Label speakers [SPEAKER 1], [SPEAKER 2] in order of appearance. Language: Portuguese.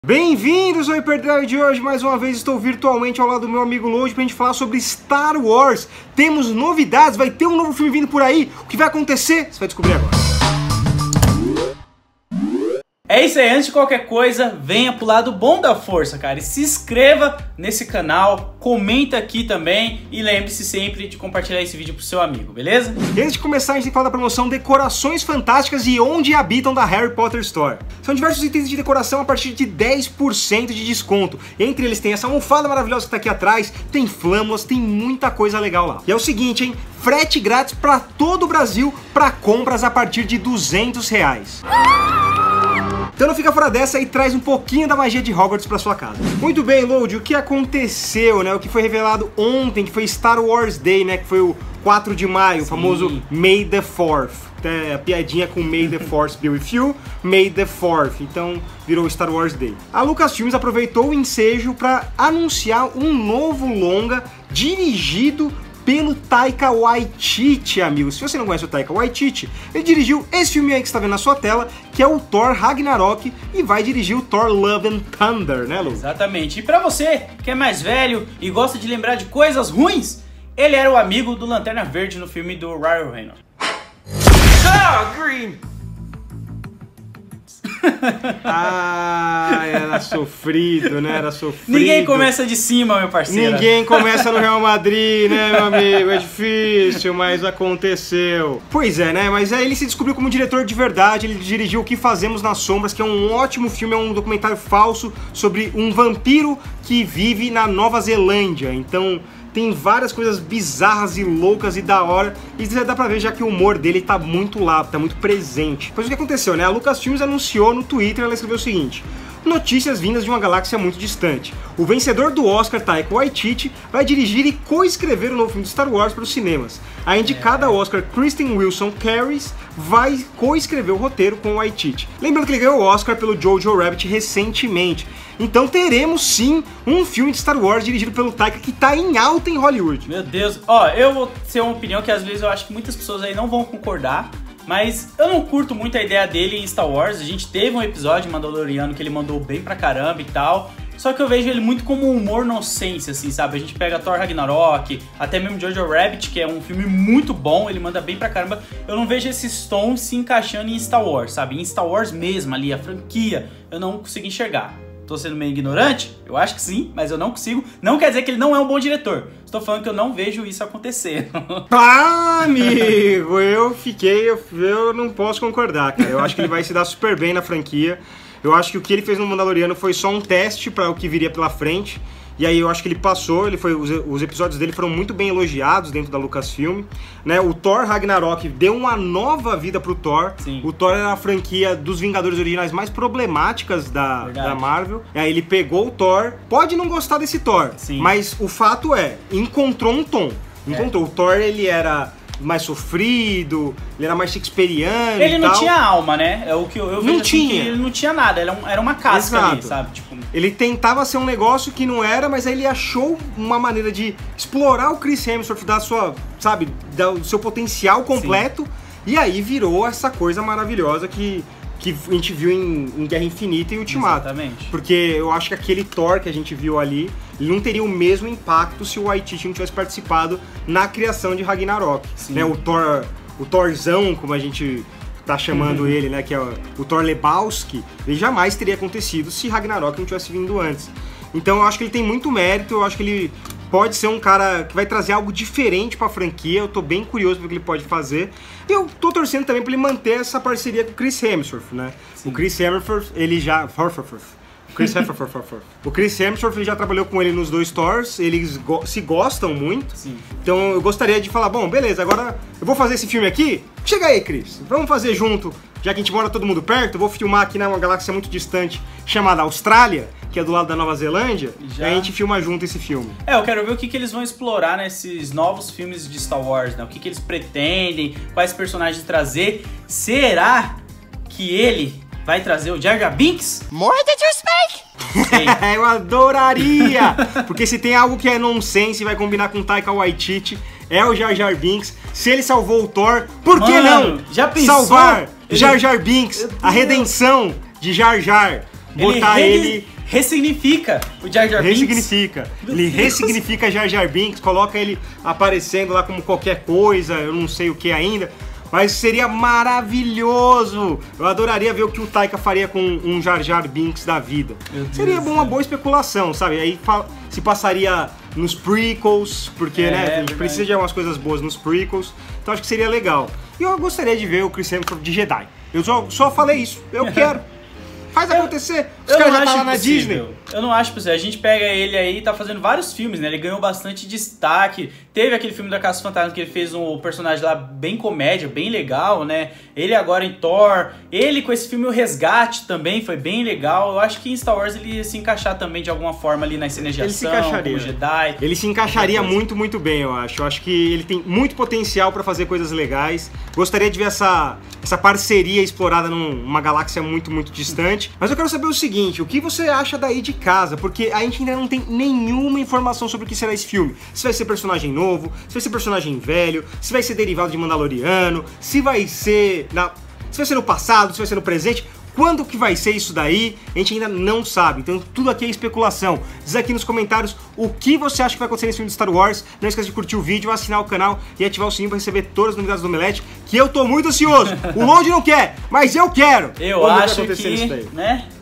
[SPEAKER 1] Bem-vindos ao Hyperdrive de hoje, mais uma vez estou virtualmente ao lado do meu amigo Load pra gente falar sobre Star Wars. Temos novidades, vai ter um novo filme vindo por aí. O que vai acontecer? Você vai descobrir agora.
[SPEAKER 2] É isso aí, antes de qualquer coisa, venha pro lado bom da força, cara, e se inscreva nesse canal, comenta aqui também e lembre-se sempre de compartilhar esse vídeo pro seu amigo, beleza?
[SPEAKER 1] E antes de começar, a gente tem que falar da promoção Decorações Fantásticas e Onde Habitam da Harry Potter Store. São diversos itens de decoração a partir de 10% de desconto. Entre eles tem essa almofada maravilhosa que tá aqui atrás, tem flâmulas, tem muita coisa legal lá. E é o seguinte, hein? Frete grátis pra todo o Brasil para compras a partir de R$200. Então não fica fora dessa e traz um pouquinho da magia de Hogwarts pra sua casa. Muito bem, Load, o que aconteceu, né? O que foi revelado ontem, que foi Star Wars Day, né? Que foi o 4 de maio, o famoso May the 4th. A piadinha com May the Force be with you, May the 4th. Então virou Star Wars Day. A Lucasfilmes aproveitou o ensejo para anunciar um novo longa dirigido pelo Taika Waititi, amigos. Se você não conhece o Taika Waititi, ele dirigiu esse filme aí que você está vendo na sua tela, que é o Thor Ragnarok, e vai dirigir o Thor Love and Thunder, né, Lu?
[SPEAKER 2] Exatamente. E pra você que é mais velho e gosta de lembrar de coisas ruins, ele era o amigo do Lanterna Verde no filme do Ryan Reynolds.
[SPEAKER 1] Green! Ah, era sofrido, né? Era sofrido.
[SPEAKER 2] Ninguém começa de cima, meu parceiro.
[SPEAKER 1] Ninguém começa no Real Madrid, né, meu amigo? É difícil, mas aconteceu. Pois é, né? Mas aí ele se descobriu como diretor de verdade. Ele dirigiu O Que Fazemos nas Sombras, que é um ótimo filme, é um documentário falso sobre um vampiro que vive na Nova Zelândia. Então tem várias coisas bizarras e loucas e da hora, e dá pra ver já que o humor dele tá muito lá, tá muito presente. Pois o que aconteceu, né? A Lucasfilmes anunciou no Twitter, ela escreveu o seguinte: notícias vindas de uma galáxia muito distante. O vencedor do Oscar, Taika Waititi, vai dirigir e co-escrever o novo filme de Star Wars para os cinemas. A indicada ao Oscar, Kristen Wilson Caris, vai co-escrever o roteiro com o Waititi. Lembrando que ele ganhou o Oscar pelo Jojo Rabbit recentemente. Então teremos sim um filme de Star Wars dirigido pelo Taika que tá em alta em Hollywood.
[SPEAKER 2] Meu Deus, ó, eu vou ter uma opinião que às vezes eu acho que muitas pessoas aí não vão concordar, mas eu não curto muito a ideia dele em Star Wars. A gente teve um episódio de Mandaloriano que ele mandou bem pra caramba e tal, só que eu vejo ele muito como um humor nonsense, assim, sabe? A gente pega Thor Ragnarok, até mesmo Jojo Rabbit, que é um filme muito bom, ele manda bem pra caramba. Eu não vejo esses tons se encaixando em Star Wars, sabe? Em Star Wars mesmo, ali, a franquia, eu não consigo enxergar. Tô sendo meio ignorante? Eu acho que sim, mas eu não consigo. Não quer dizer que ele não é um bom diretor. Estou falando que eu não vejo isso acontecendo.
[SPEAKER 1] Ah, amigo, eu não posso concordar, cara. Eu acho que ele vai se dar super bem na franquia. Eu acho que o que ele fez no Mandaloriano foi só um teste para o que viria pela frente. E aí eu acho que ele passou, os episódios dele foram muito bem elogiados dentro da Lucasfilm, né? O Thor Ragnarok deu uma nova vida pro Thor.
[SPEAKER 2] Sim.
[SPEAKER 1] O Thor era a franquia dos Vingadores originais mais problemáticas da Marvel. Aí ele pegou o Thor, pode não gostar desse Thor,
[SPEAKER 2] sim,
[SPEAKER 1] mas o fato é, encontrou um tom. Encontrou. O Thor, ele era mais sofrido, ele era mais shakespeariano.
[SPEAKER 2] Ele
[SPEAKER 1] e
[SPEAKER 2] não
[SPEAKER 1] tal.
[SPEAKER 2] tinha alma, né? É o que eu vejo,
[SPEAKER 1] não
[SPEAKER 2] assim,
[SPEAKER 1] tinha.
[SPEAKER 2] que ele não tinha nada, era uma casca.
[SPEAKER 1] Exato.
[SPEAKER 2] Ali, sabe? Tipo,
[SPEAKER 1] ele tentava ser um negócio que não era, mas aí ele achou uma maneira de explorar o Chris Hemsworth, dar sua, sabe, do seu potencial completo, sim, e aí virou essa coisa maravilhosa que a gente viu em Guerra Infinita e Ultimato.
[SPEAKER 2] Exatamente.
[SPEAKER 1] Porque eu acho que aquele Thor que a gente viu ali, ele não teria o mesmo impacto se o Waititi não tivesse participado na criação de Ragnarok. Né? O Thorzão, como a gente tá chamando ele, né, que é o Thor Lebowski, ele jamais teria acontecido se Ragnarok não tivesse vindo antes. Então eu acho que ele tem muito mérito, eu acho que ele pode ser um cara que vai trazer algo diferente pra franquia. Eu tô bem curioso pro que ele pode fazer. E eu tô torcendo também pra ele manter essa parceria com o Chris Hemsworth, né? Sim. O Chris Hemsworth, ele já... O Chris Hemsworth, ele já trabalhou com ele nos dois Thors, eles se gostam muito. Sim. Então eu gostaria de falar, bom, beleza, agora eu vou fazer esse filme aqui. Chega aí, Chris, vamos fazer junto. Já que a gente mora todo mundo perto, eu vou filmar aqui numa galáxia muito distante chamada Austrália, que é do lado da Nova Zelândia, e a gente filma junto esse filme.
[SPEAKER 2] Eu quero ver o que eles vão explorar nesses novos filmes de Star Wars, né? O que eles pretendem, quais personagens trazer. Será que ele vai trazer o Jar Jar Binks?
[SPEAKER 3] More did you speak?
[SPEAKER 1] Eu adoraria! Porque se tem algo que é nonsense e vai combinar com Taika Waititi, é o Jar Jar Binks. Se ele salvou o Thor, por que não
[SPEAKER 2] já pensou?
[SPEAKER 1] salvar Jar Jar Binks, a redenção de Jar Jar? botar ele...
[SPEAKER 2] ressignifica o Jar Jar Binks.
[SPEAKER 1] Ele ressignifica Jar Jar Binks, coloca ele aparecendo lá como qualquer coisa, eu não sei o que ainda. Mas seria maravilhoso! Eu adoraria ver o que o Taika faria com um Jar Jar Binks da vida. Seria uma boa especulação, sabe? Aí se passaria nos prequels, porque né, a gente precisa de algumas coisas boas nos prequels. Então acho que seria legal. E eu gostaria de ver o Chris Hemsworth de Jedi. Eu só falei isso. Eu quero. Faz acontecer. Os caras já estão lá na Disney.
[SPEAKER 2] Eu não acho possível. A gente pega ele aí e tá fazendo vários filmes, né? Ele ganhou bastante destaque. Teve aquele filme da Caça Fantasma que ele fez um personagem lá bem comédia, bem legal, né? Ele agora em Thor. Ele com esse filme O Resgate também foi bem legal. Eu acho que em Star Wars ele ia se encaixar também de alguma forma ali nas cenas de ação, como Jedi.
[SPEAKER 1] Ele se encaixaria muito, muito bem, eu acho. Eu acho que ele tem muito potencial pra fazer coisas legais. Gostaria de ver essa parceria explorada numa galáxia muito, muito distante. Mas eu quero saber o seguinte, o que você acha daí de casa? Porque a gente ainda não tem nenhuma informação sobre o que será esse filme. Se vai ser personagem novo, se vai ser personagem velho, se vai ser derivado de Mandaloriano, se vai ser no passado, se vai ser no presente. Quando que vai ser isso daí? A gente ainda não sabe, então tudo aqui é especulação. Diz aqui nos comentários o que você acha que vai acontecer nesse filme de Star Wars. Não esqueça de curtir o vídeo, assinar o canal e ativar o sininho para receber todas as novidades do Omelete, que eu tô muito ansioso. O Longe não quer, mas eu quero!
[SPEAKER 2] Eu acho que, né?